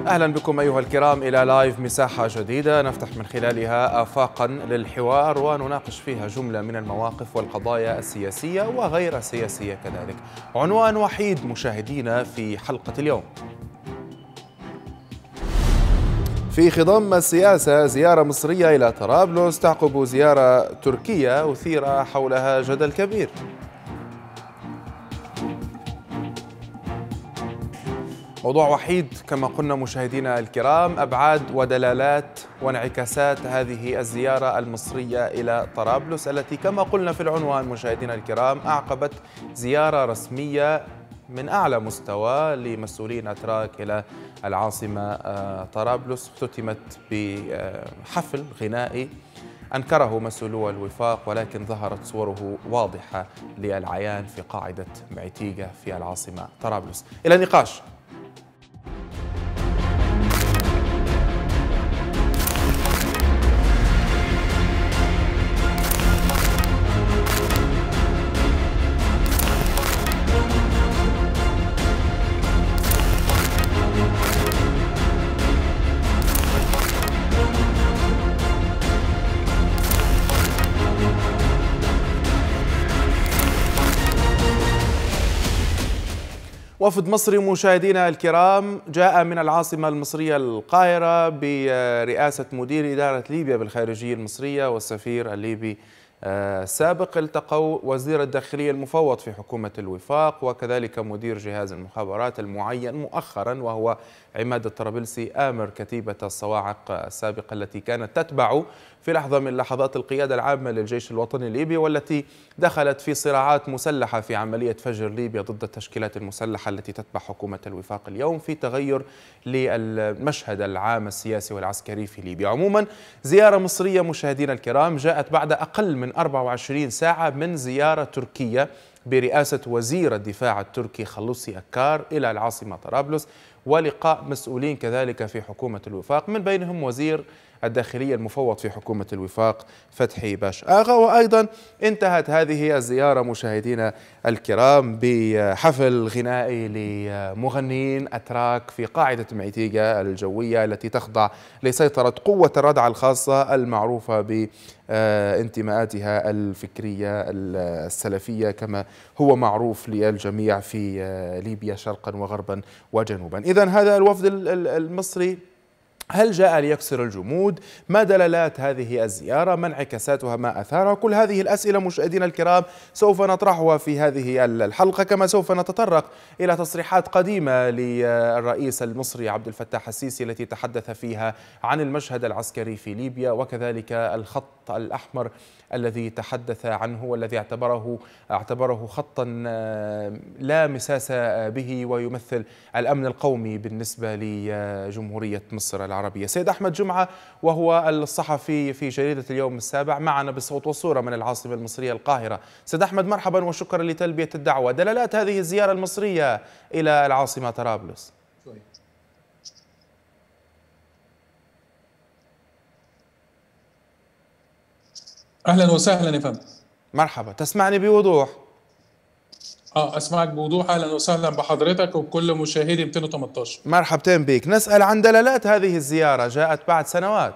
أهلا بكم أيها الكرام إلى لايف مساحة جديدة نفتح من خلالها آفاقا للحوار ونناقش فيها جملة من المواقف والقضايا السياسية وغير السياسية كذلك. عنوان وحيد مشاهدينا في حلقة اليوم. في خضم السياسة زيارة مصرية إلى طرابلس تعقب زيارة تركية أثير حولها جدل كبير. موضوع وحيد كما قلنا مشاهدينا الكرام، أبعاد ودلالات وانعكاسات هذه الزيارة المصرية إلى طرابلس التي كما قلنا في العنوان مشاهدينا الكرام أعقبت زيارة رسمية من أعلى مستوى لمسؤولين أتراك إلى العاصمة طرابلس، اختتمت بحفل غنائي أنكره مسؤولو الوفاق ولكن ظهرت صوره واضحة للعيان في قاعدة معتيقة في العاصمة طرابلس. إلى النقاش. وفد مصري مشاهدينا الكرام جاء من العاصمة المصرية القاهرة برئاسة مدير إدارة ليبيا بالخارجية المصرية والسفير الليبي السابق. التقوا وزير الداخلية المفوض في حكومة الوفاق وكذلك مدير جهاز المخابرات المعين مؤخرا وهو عماد الطرابلسي آمر كتيبة الصواعق السابقة التي كانت تتبع في لحظة من لحظات القيادة العامة للجيش الوطني الليبي والتي دخلت في صراعات مسلحة في عملية فجر ليبيا ضد التشكيلات المسلحة التي تتبع حكومة الوفاق اليوم، في تغير للمشهد العام السياسي والعسكري في ليبيا. عموما زيارة مصرية مشاهدينا الكرام جاءت بعد أقل من 24 ساعة من زيارة تركية برئاسة وزير الدفاع التركي خلوصي أكار إلى العاصمة طرابلس ولقاء مسؤولين كذلك في حكومة الوفاق من بينهم وزير الداخلية المفوض في حكومة الوفاق فتحي باش آغا. وأيضا انتهت هذه الزيارة مشاهدينا الكرام بحفل غنائي لمغنيين أتراك في قاعدة معتيقة الجوية التي تخضع لسيطرة قوة الردع الخاصة المعروفة بانتماءاتها الفكرية السلفية كما هو معروف للجميع في ليبيا شرقا وغربا وجنوبا. إذن هذا الوفد المصري هل جاء ليكسر الجمود؟ ما دلالات هذه الزيارة؟ ما انعكاساتها؟ ما أثارها؟ كل هذه الأسئلة مشاهدينا الكرام سوف نطرحها في هذه الحلقة، كما سوف نتطرق إلى تصريحات قديمة للرئيس المصري عبد الفتاح السيسي التي تحدث فيها عن المشهد العسكري في ليبيا وكذلك الخط الأحمر الذي تحدث عنه والذي اعتبره خطا لا مساس به ويمثل الأمن القومي بالنسبة لجمهورية مصر العربية. سيد أحمد جمعة وهو الصحفي في جريدة اليوم السابع معنا بالصوت والصورة من العاصمة المصرية القاهرة. سيد أحمد مرحبا وشكرا لتلبية الدعوة. دلالات هذه الزيارة المصرية إلى العاصمة طرابلس. أهلا وسهلا يا فندم. مرحبا، تسمعني بوضوح؟ أسمعك بوضوح. أهلا وسهلا بحضرتك وبكل مشاهدي 218. مرحبتين بك. نسأل عن دلالات هذه الزيارة جاءت بعد سنوات.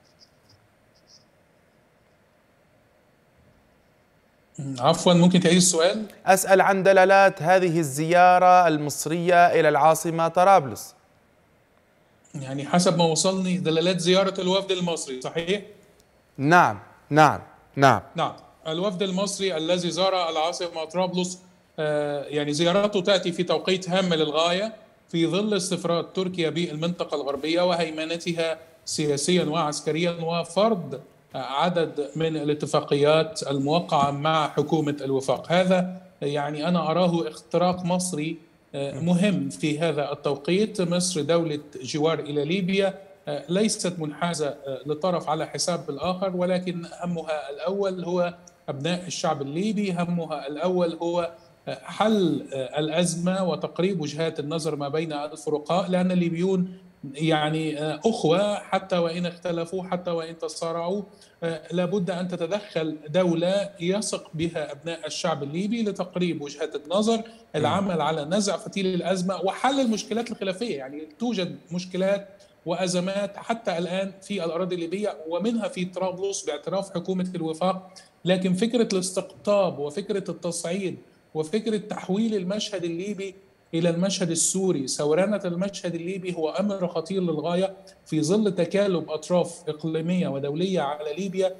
عفوا ممكن تعيد السؤال؟ أسأل عن دلالات هذه الزيارة المصرية إلى العاصمة طرابلس. يعني حسب ما وصلني دلالات زيارة الوفد المصري، صحيح؟ نعم. الوفد المصري الذي زار العاصمة طرابلس يعني زيارته تأتي في توقيت هام للغاية في ظل استفراد تركيا بالمنطقة الغربية وهيمنتها سياسيا وعسكريا وفرض عدد من الاتفاقيات الموقعة مع حكومة الوفاق. هذا يعني أنا أراه اختراق مصري مهم في هذا التوقيت. مصر دولة جوار إلى ليبيا ليست منحازة لطرف على حساب الآخر، ولكن همها الأول هو أبناء الشعب الليبي، همها الأول هو حل الأزمة وتقريب وجهات النظر ما بين الفرقاء، لأن الليبيون يعني أخوة، حتى وإن اختلفوا، حتى وإن تصارعوا. لابد أن تتدخل دولة يثق بها أبناء الشعب الليبي لتقريب وجهات النظر، العمل على نزع فتيل الأزمة وحل المشكلات الخلافية. يعني توجد مشكلات وأزمات حتى الآن في الأراضي الليبية، ومنها في طرابلس باعتراف حكومة الوفاق. لكن فكرة الاستقطاب وفكرة التصعيد وفكرة تحويل المشهد الليبي إلى المشهد السوري، سورنة المشهد الليبي، هو أمر خطير للغاية في ظل تكالب أطراف إقليمية ودولية على ليبيا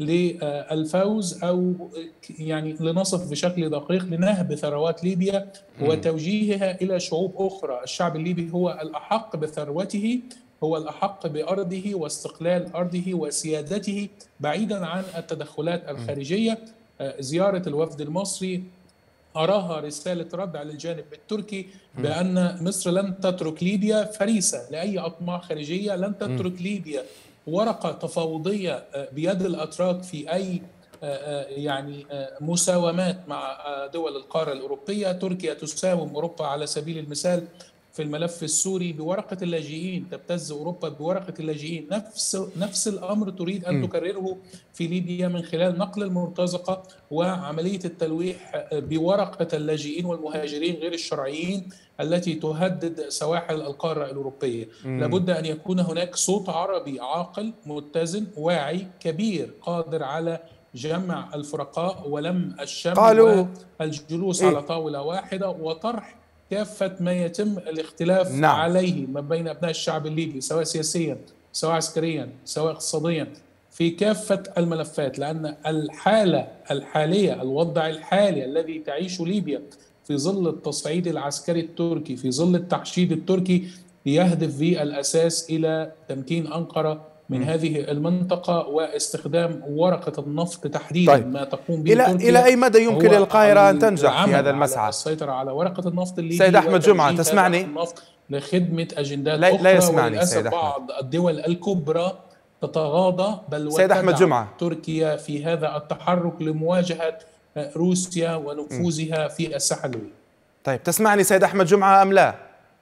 للفوز، أو يعني لنصف بشكل دقيق لنهب ثروات ليبيا وتوجيهها إلى شعوب أخرى. الشعب الليبي هو الأحق بثروته، هو الأحق بأرضه واستقلال أرضه وسيادته بعيدا عن التدخلات الخارجية. زيارة الوفد المصري أراها رسالة رد على الجانب التركي بأن مصر لن تترك ليبيا فريسة لأي أطماع خارجية، لن تترك ليبيا ورقة تفاوضية بيد الأتراك في أي يعني مساومات مع دول القارة الأوروبية. تركيا تساوم أوروبا على سبيل المثال في الملف السوري بورقة اللاجئين، تبتز أوروبا بورقة اللاجئين. نفس الأمر تريد أن تكرره في ليبيا من خلال نقل المرتزقة وعملية التلويح بورقة اللاجئين والمهاجرين غير الشرعيين التي تهدد سواحل القارة الأوروبية. لابد أن يكون هناك صوت عربي عاقل متزن واعي كبير قادر على جمع الفرقاء ولم الشمل والجلوس على طاولة واحدة وطرح كافة ما يتم الاختلاف عليه ما بين أبناء الشعب الليبي، سواء سياسيا سواء عسكريا سواء اقتصاديا، في كافة الملفات. لأن الحالة الحالية، الوضع الحالي الذي تعيش ليبيا في ظل التصعيد العسكري التركي، في ظل التحشيد التركي، يهدف بالأساس إلى تمكين أنقرة من هذه المنطقة واستخدام ورقة النفط تحديدا. طيب. ما تقوم به تركيا إلى أي مدى يمكن للقاهرة أن تنجح في هذا المسعى؟ السيطرة على ورقة النفط الليبي. سيد أحمد جمعة تسمعني؟ النفط لخدمة أجندات لا أخرى، وللأسف سيد بعض الدول الكبرى تتغاضى بل سيد أحمد جمعة. تركيا في هذا التحرك لمواجهة روسيا ونفوذها في الساحة الليبية. طيب تسمعني سيد أحمد جمعة أم لا؟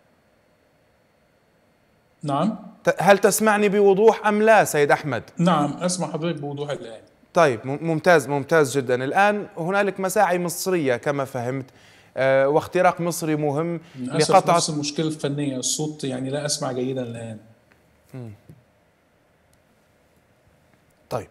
نعم. هل تسمعني بوضوح أم لا سيد أحمد؟ نعم أسمع حضرتك بوضوح الآن. طيب ممتاز جدا. الآن هنالك مساعي مصرية كما فهمت واختراق مصري مهم لقطع. نفس المشكلة الفنية، الصوت يعني لا أسمع جيدا الآن. طيب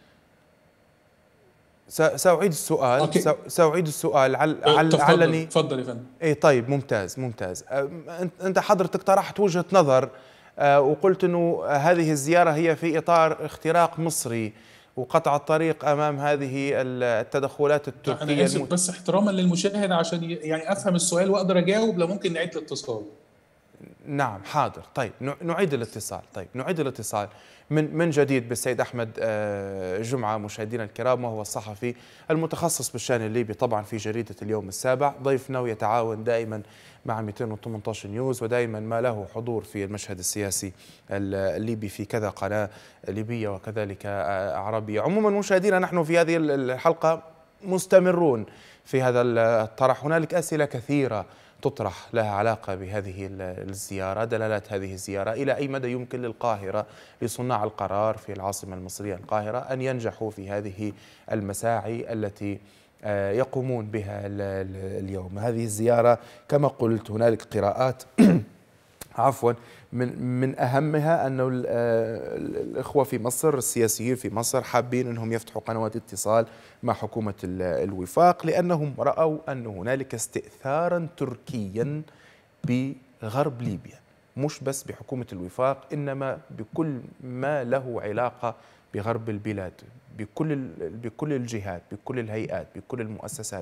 سأعيد السؤال. سأعيد السؤال علني. تفضل يا فندم. اي طيب ممتاز. انت حضرتك طرحت وجهة نظر وقلت انه هذه الزيارة هي في اطار اختراق مصري وقطع الطريق امام هذه التدخلات التركية. انا اسف بس احتراما للمشاهد عشان يعني افهم السؤال واقدر اجاوب، لو ممكن نعيد الاتصال. نعم حاضر. طيب نعيد الاتصال. من جديد بالسيد أحمد جمعة مشاهدينا الكرام، وهو الصحفي المتخصص بالشأن الليبي طبعا في جريدة اليوم السابع، ضيفنا ويتعاون دائما مع 218 نيوز، ودائما ما له حضور في المشهد السياسي الليبي في كذا قناة ليبية وكذلك عربية. عموما مشاهدينا نحن في هذه الحلقة مستمرون في هذا الطرح. هنالك أسئلة كثيرة تطرح لها علاقة بهذه الزيارة، دلالات هذه الزيارة، إلى أي مدى يمكن للقاهرة لصناع القرار في العاصمة المصرية القاهرة أن ينجحوا في هذه المساعي التي يقومون بها اليوم. هذه الزيارة كما قلت هنالك قراءات عفوا من أهمها أن الإخوة في مصر، السياسيين في مصر، حابين أنهم يفتحوا قنوات اتصال مع حكومة الوفاق، لأنهم رأوا أن هنالك استئثارا تركيا بغرب ليبيا، مش بس بحكومة الوفاق إنما بكل ما له علاقة بغرب البلاد، بكل الجهات، بكل الهيئات، بكل المؤسسات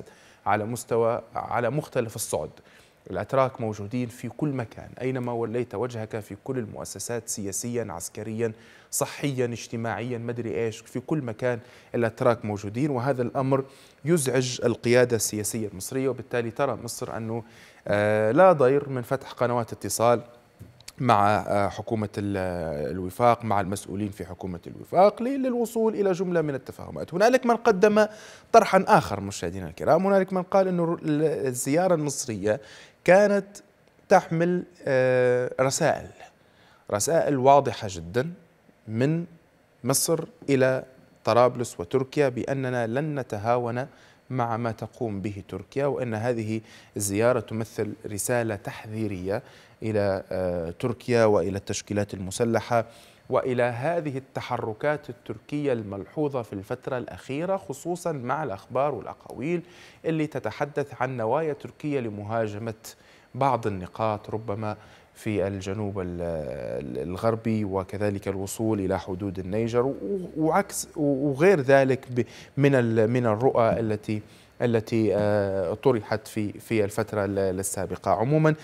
على مختلف الصعد. الأتراك موجودين في كل مكان، أينما وليت وجهك في كل المؤسسات، سياسيا عسكريا صحيا اجتماعيا مدري إيش، في كل مكان الأتراك موجودين. وهذا الأمر يزعج القيادة السياسية المصرية، وبالتالي ترى مصر أنه لا ضير من فتح قنوات اتصال مع حكومة الوفاق، مع المسؤولين في حكومة الوفاق، للوصول إلى جملة من التفاهمات. هنالك من قدم طرحا آخر مشاهدينا الكرام، هنالك من قال أن الزيارة المصرية كانت تحمل رسائل واضحة جدا من مصر إلى طرابلس وتركيا بأننا لن نتهاون مع ما تقوم به تركيا، وأن هذه الزيارة تمثل رسالة تحذيرية إلى تركيا وإلى التشكيلات المسلحة وإلى هذه التحركات التركية الملحوظة في الفترة الأخيرة، خصوصا مع الأخبار والأقاويل اللي تتحدث عن نوايا تركيا لمهاجمة بعض النقاط ربما في الجنوب الغربي، وكذلك الوصول إلى حدود النيجر وعكس وغير ذلك من الرؤى التي طرحت في الفترة السابقة. عموما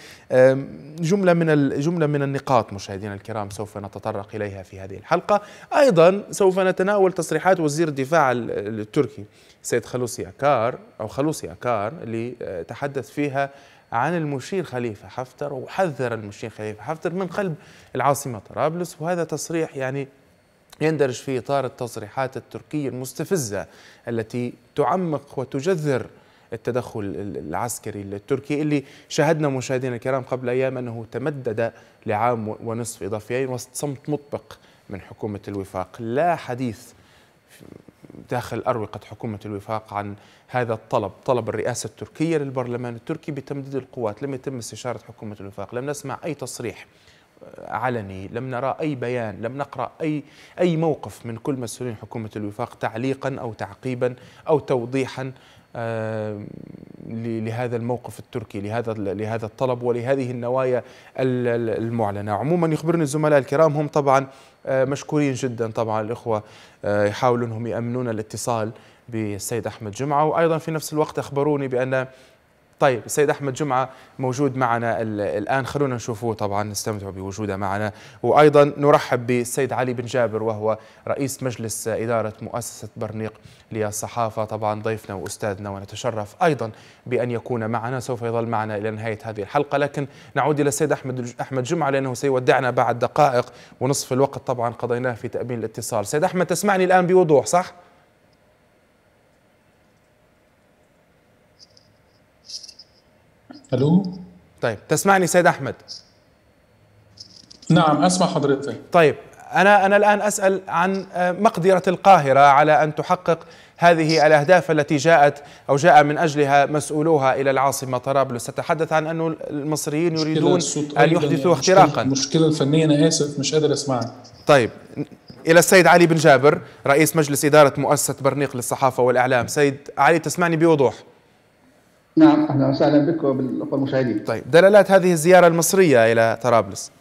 جملة من النقاط مشاهدينا الكرام سوف نتطرق إليها في هذه الحلقة. أيضا سوف نتناول تصريحات وزير الدفاع التركي سيد خلوصي أكار اللي تحدث فيها عن المشير خليفة حفتر، وحذر المشير خليفة حفتر من قلب العاصمة طرابلس، وهذا تصريح يعني يندرج في إطار التصريحات التركية المستفزة التي تعمق وتجذر التدخل العسكري التركي اللي شاهدنا مشاهدينا الكرام قبل أيام أنه تمدد لعام ونصف إضافيين وسط صمت مطبق من حكومة الوفاق. لا حديث داخل أروقة حكومة الوفاق عن هذا طلب الرئاسة التركية للبرلمان التركي بتمديد القوات. لم يتم استشارة حكومة الوفاق، لم نسمع أي تصريح علني، لم نرى أي بيان، لم نقرأ أي موقف من كل مسؤولين حكومة الوفاق تعليقا أو تعقيبا أو توضيحا لهذا الموقف التركي، لهذا الطلب ولهذه النوايا المعلنة. عموما يخبرني الزملاء الكرام هم طبعا مشكورين جدا، طبعا الإخوة يحاولوا أنهم يأمنون الاتصال بالسيد أحمد جمعة، وأيضا في نفس الوقت أخبروني بأن طيب السيد أحمد جمعة موجود معنا الآن، خلونا نشوفه طبعا نستمتع بوجوده معنا. وأيضا نرحب بالسيد علي بن جابر وهو رئيس مجلس إدارة مؤسسة برنيق للصحافة، طبعا ضيفنا وأستاذنا، ونتشرف أيضا بأن يكون معنا، سوف يظل معنا إلى نهاية هذه الحلقة. لكن نعود إلى السيد أحمد جمعة لأنه سيودعنا بعد دقائق، ونصف الوقت طبعا قضيناه في تأمين الاتصال. سيد أحمد تسمعني الآن بوضوح صح؟ الو. طيب تسمعني سيد أحمد؟ نعم أسمع حضرتك. طيب أنا الآن أسأل عن مقدرة القاهرة على أن تحقق هذه الأهداف التي جاء من أجلها مسؤولوها إلى العاصمة طرابلس. تتحدث عن أن المصريين يريدون أن يحدثوا اختراقا. المشكلة الفنية، أنا آسف مش قادر أسمعك. طيب إلى السيد علي بن جابر رئيس مجلس إدارة مؤسسة برنيق للصحافة والإعلام. سيد علي تسمعني بوضوح؟ نعم أهلا وسهلا بك وبالأخوة المشاهدين. طيب دلالات هذه الزيارة المصرية إلى طرابلس؟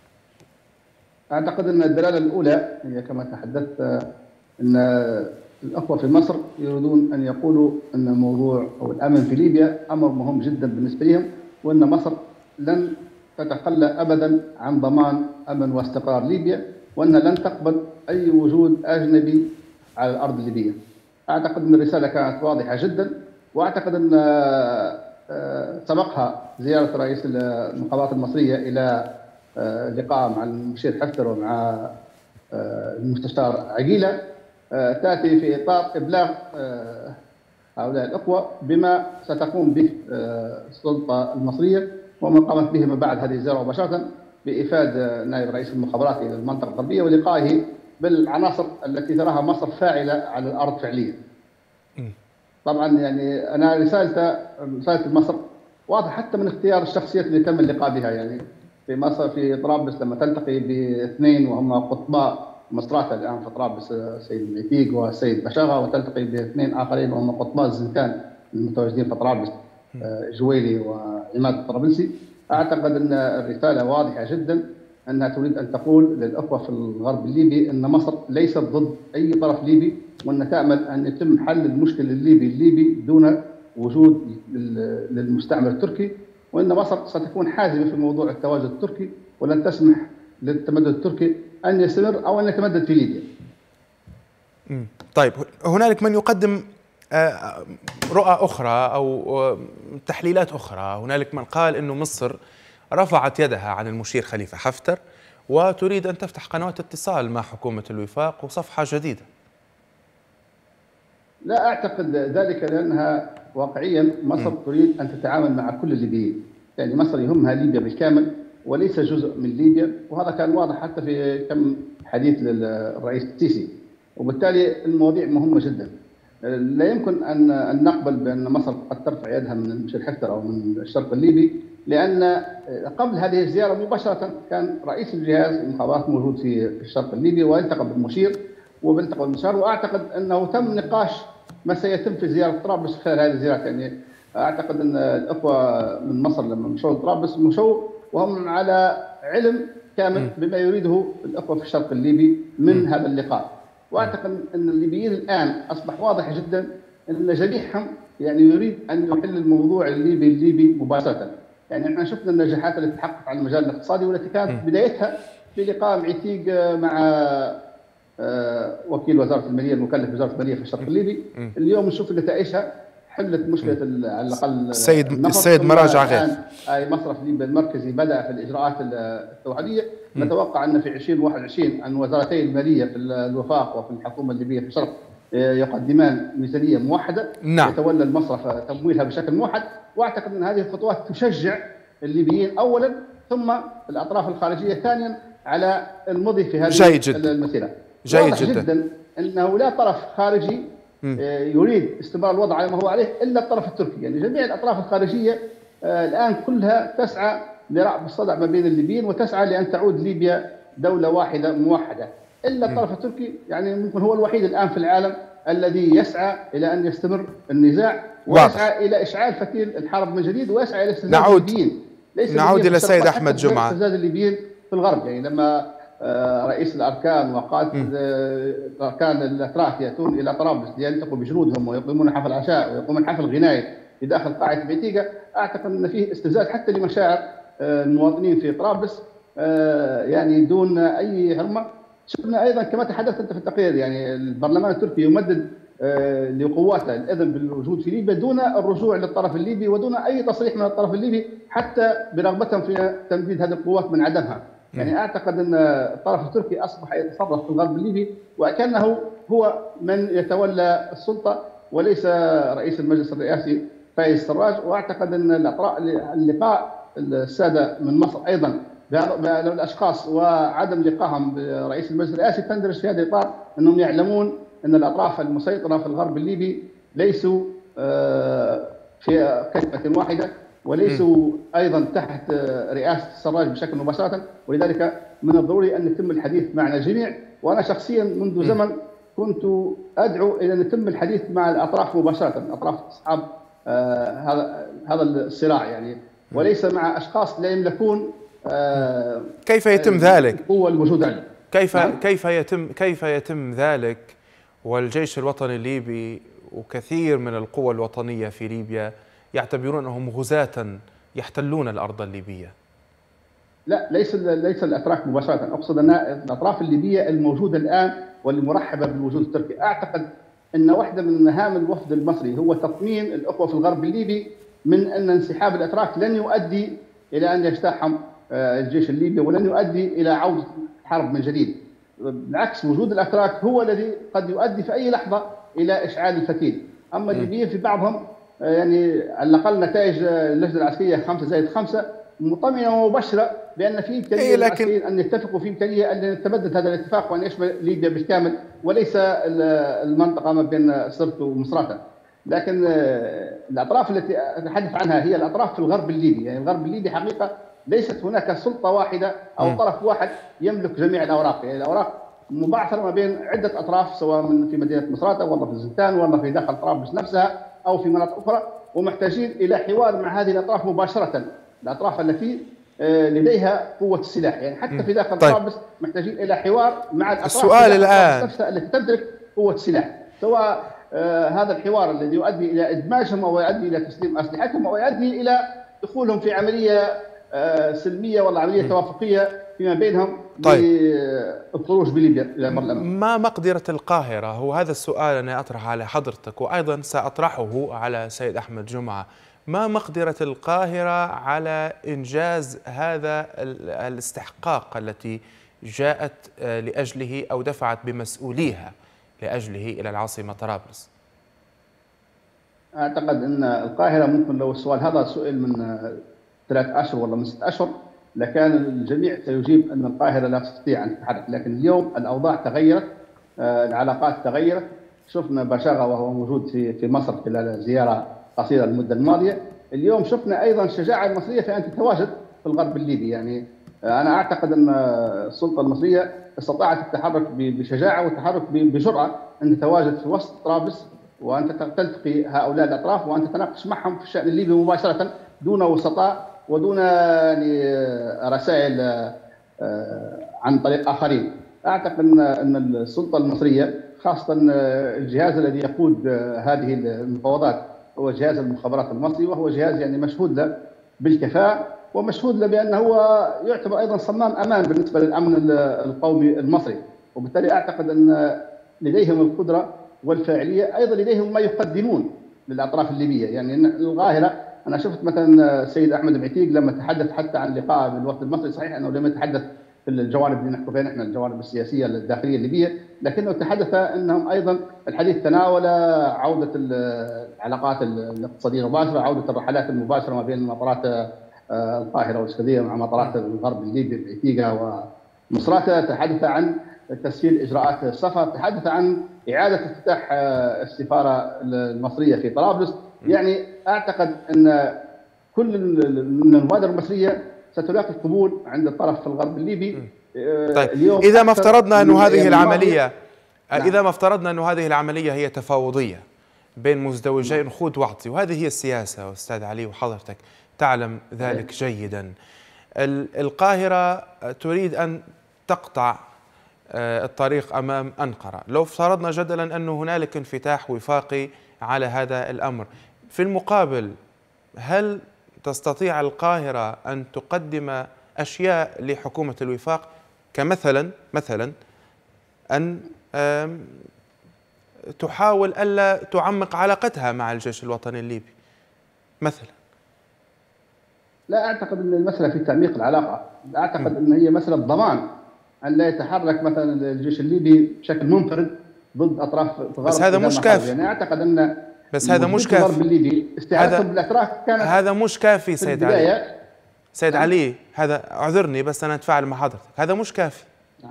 أعتقد أن الدلالة الأولى هي كما تحدثت أن الأخوة في مصر يريدون أن يقولوا أن الموضوع أو الأمن في ليبيا أمر مهم جدا بالنسبة لهم، وأن مصر لن تتخلى أبدا عن ضمان أمن واستقرار ليبيا، وأن لن تقبل أي وجود أجنبي على الأرض الليبية. أعتقد أن الرسالة كانت واضحة جدا، وأعتقد أن سبقها زيارة رئيس المخابرات المصرية إلى لقاء مع المشير حفتر ومع المستشار عقيلة تأتي في إطار إبلاغ هؤلاء الأخوة بما ستقوم به السلطة المصرية وما قامت به ما بعد هذه الزيارة مباشرة، بإفاد نائب رئيس المخابرات إلى المنطقة الغربية ولقائه بالعناصر التي تراها مصر فاعلة على الأرض فعليا. طبعا يعني أنا رسالة مصر واضحة حتى من اختيار الشخصيات اللي تم اللقاء بها. يعني في مصر في طرابلس لما تلتقي باثنين وهم قطباء مصراتة الآن في طرابلس، السيد ميتيق والسيد بشاغة، وتلتقي باثنين آخرين وهم قطباء الزنكان المتواجدين في طرابلس، جويلي وعماد الطرابلسي. أعتقد أن الرسالة واضحة جدا، أنها تريد أن تقول للأخوة في الغرب الليبي أن مصر ليست ضد أي طرف ليبي، وأن تعمل أن يتم حل المشكل الليبي دون وجود للمستعمر التركي، وأن مصر ستكون حازمة في موضوع التواجد التركي ولن تسمح للتمدد التركي أن يستمر أو أن يتمدد في ليبيا. طيب هنالك من يقدم رؤى أخرى أو تحليلات أخرى. هنالك من قال أنه مصر رفعت يدها عن المشير خليفة حفتر وتريد أن تفتح قنوات اتصال مع حكومة الوفاق وصفحة جديدة. لا أعتقد ذلك، لأنها واقعيا مصر تريد أن تتعامل مع كل الليبيين. يعني مصر يهمها ليبيا بالكامل، وليس جزء من ليبيا، وهذا كان واضح حتى في كم حديث للرئيس السيسي. وبالتالي المواضيع مهمة جدا. لا يمكن أن نقبل بأن مصر قد ترفع يدها من المشير حفتر أو من الشرق الليبي، لأن قبل هذه الزيارة مباشرة كان رئيس الجهاز المخابرات موجود في الشرق الليبي والتقى بالمشير وبالتقى بالمستشار، وأعتقد أنه تم نقاش ما سيتم في زيارة طرابلس خلال هذه الزيارة. يعني أعتقد أن الأخوة من مصر لما مشوا طرابلس مشوا وهم على علم كامل بما يريده الأخوة في الشرق الليبي من هذا اللقاء. واعتقد ان الليبيين الان اصبح واضح جدا ان جميعهم يعني يريد ان يحل الموضوع الليبي مباشره. يعني احنا شفنا النجاحات التي تحققت على المجال الاقتصادي والتي كانت بدايتها في لقاء معتيق مع وكيل وزاره الماليه المكلف بوزاره الماليه في الشرق الليبي. اليوم نشوف نتائجها، حلت مشكله على الاقل السيد مراجع غير اي مصرف ليبيا المركزي بدا في الاجراءات التوعويه. نتوقع ان في 2021 ان وزارتي الماليه في الوفاق وفي الحكومه الليبيه في الشرق يقدمان ميزانيه موحده. نعم. يتولى المصرف تمويلها بشكل موحد. واعتقد ان هذه الخطوات تشجع الليبيين اولا ثم الاطراف الخارجيه ثانيا على المضي في هذه المسيره. جيد جدا انه لا طرف خارجي يريد استمرار الوضع على ما هو عليه الا الطرف التركي. يعني جميع الاطراف الخارجيه الان كلها تسعى لرأب الصدع ما بين الليبيين وتسعى لان تعود ليبيا دوله واحده موحده، الا الطرف التركي يعني ممكن هو الوحيد الان في العالم الذي يسعى الى ان يستمر النزاع ويسعى الى اشعال فتيل الحرب من جديد ويسعى الى استفزاز الليبيين. نعود الى السيد احمد جمعه. استفزاز الليبيين في الغرب، يعني لما رئيس الاركان وقاده الاركان الاتراك ياتون الى طرابلس ليلتقوا بجنودهم ويقيمون حفل عشاء ويقومون حفل غنائي في داخل قاعه بعتيقه، اعتقد ان فيه استفزاز حتى لمشاعر المواطنين في طرابلس يعني دون اي حرمه. شفنا ايضا كما تحدثت انت في التقرير يعني البرلمان التركي يمدد لقواته الاذن بالوجود في ليبيا دون الرجوع للطرف الليبي ودون اي تصريح من الطرف الليبي حتى برغبتهم في تمديد هذه القوات من عدمها. يعني اعتقد ان الطرف التركي اصبح يتصرف في الغرب الليبي وكانه هو من يتولى السلطه وليس رئيس المجلس الرئاسي فايز سراج. واعتقد ان اللقاء الساده من مصر ايضا الاشخاص وعدم لقائهم برئيس المجلس الرئاسي تندرج في هذا الاطار انهم يعلمون ان الاطراف المسيطره في الغرب الليبي ليسوا في كلمه واحده وليسوا ايضا تحت رئاسه السراج بشكل مباشره، ولذلك من الضروري ان يتم الحديث معنا جميع. وانا شخصيا منذ زمن كنت ادعو الى ان يتم الحديث مع الاطراف مباشره، اطراف اصحاب هذا الصراع يعني، وليس مع اشخاص لا يملكون كيف يتم ذلك؟ القوه الموجوده. كيف يتم ذلك والجيش الوطني الليبي وكثير من القوى الوطنيه في ليبيا يعتبرون انهم غزاة يحتلون الارض الليبيه؟ لا، ليس الاتراك مباشره، اقصد ان الاطراف الليبيه الموجوده الان واللي مرحبه بالوجود التركي. اعتقد ان واحده من مهام الوفد المصري هو تطمين الاخوه في الغرب الليبي من ان انسحاب الاتراك لن يؤدي الى ان يجتاحهم الجيش الليبي ولن يؤدي الى عوده الحرب من جديد. بالعكس وجود الاتراك هو الذي قد يؤدي في اي لحظه الى اشعال الفتيل. اما الليبيين في بعضهم يعني على الاقل نتائج اللجنه العسكريه 5+5 مطمئنه ومبشره بان في امكانيه للعسكريين ان يتفقوا في امكانيه ان يتمدد هذا الاتفاق وان يشمل ليبيا بالكامل وليس المنطقه ما بين سرت ومصراته. لكن الاطراف التي اتحدث عنها هي الاطراف في الغرب الليبي، يعني الغرب الليبي حقيقه ليست هناك سلطه واحده او طرف واحد يملك جميع الاوراق، يعني الاوراق مبعثره ما بين عده اطراف سواء في مدينه مصراته ولا في الزنتان ولا في داخل طرابلس نفسها او في مناطق اخرى، ومحتاجين الى حوار مع هذه الاطراف مباشره، الاطراف التي لديها قوه السلاح، يعني حتى في داخل طرابلس محتاجين الى حوار مع الاطراف السؤال الان نفسها التي تمتلك قوه السلاح، سواء هذا الحوار الذي يؤدي الى ادماجهم او يؤدي الى تسليم اسلحتهم او يؤدي الى دخولهم في عمليه سلميه ولا عمليه توافقيه فيما بينهم للخروج بليبيا الى البرلمان. ما مقدرة القاهرة؟ هو هذا السؤال أنا أطرح على حضرتك وأيضا سأطرحه على سيد أحمد جمعة. ما مقدرة القاهرة على إنجاز هذا الاستحقاق التي جاءت لأجله أو دفعت بمسؤوليها لأجله إلى العاصمة طرابلس؟ أعتقد أن القاهرة ممكن لو السؤال هذا سئل من 3 أشهر ولا من 6 أشهر لكان الجميع سيجيب أن القاهرة لا تستطيع أن تتحرك، لكن اليوم الأوضاع تغيرت، العلاقات تغيرت. شفنا باشاغا وهو موجود في مصر خلال زيارة قصيرة المدة الماضية. اليوم شفنا أيضا الشجاعة المصرية في أن تتواجد في الغرب الليبي. يعني أنا أعتقد أن السلطة المصرية استطاعت التحرك بشجاعة والتحرك بجرأة، أن تتواجد في وسط طرابلس وأن تلتقي هؤلاء الأطراف وأن تتناقش معهم في الشأن الليبي مباشرة دون وسطاء ودون رسائل عن طريق آخرين. أعتقد أن السلطة المصرية خاصة الجهاز الذي يقود هذه المفاوضات هو جهاز المخابرات المصري، وهو جهاز يعني مشهود له بالكفاءة ومشهود له بأنه هو يعتبر أيضا صمام أمان بالنسبة للأمن القومي المصري، وبالتالي أعتقد أن لديهم القدرة والفاعلية، أيضا لديهم ما يقدمون للأطراف الليبية. يعني القاهرة، أنا شفت مثلا السيد أحمد بعتيق لما تحدث حتى عن لقاء بالوفد المصري، صحيح أنه لم يتحدث في الجوانب اللي نحكي فيها نحن الجوانب السياسية الداخلية الليبية، لكنه تحدث أنهم أيضا الحديث تناول عودة العلاقات الاقتصادية المباشرة، عودة الرحلات المباشرة ما بين مطارات القاهرة والسكندرية مع مطارات الغرب الليبي بعتيقة ومصراتة، تحدث عن تسهيل إجراءات السفر، تحدث عن إعادة افتتاح السفارة المصرية في طرابلس. يعني أعتقد أن كل المبادرة المصرية ستلاقي قبول عند الطرف في الغرب الليبي. طيب إذا ما افترضنا أن هذه العملية إذا ما افترضنا أن هذه العملية هي تفاوضية بين مزدوجين خذ واعطي، وهذه هي السياسة أستاذ علي وحضرتك تعلم ذلك جيدا، القاهرة تريد أن تقطع الطريق أمام أنقرة. لو افترضنا جدلا أن هنالك انفتاح وفاقي على هذا الأمر، في المقابل هل تستطيع القاهرة أن تقدم أشياء لحكومة الوفاق كمثلا أن تحاول ألا تعمق علاقتها مع الجيش الوطني الليبي مثلا؟ لا أعتقد أن المسألة في تعميق العلاقة، أعتقد أن هي مسألة ضمان أن لا يتحرك مثلا الجيش الليبي بشكل منفرد ضد أطراف الغرب. بس هذا مش كافي. يعني أعتقد أن هذا مش كافي. هذا مش كافي سيد علي. سيد علي، هذا اعذرني بس أنا أتفاعل مع حضرتك، هذا مش كافي.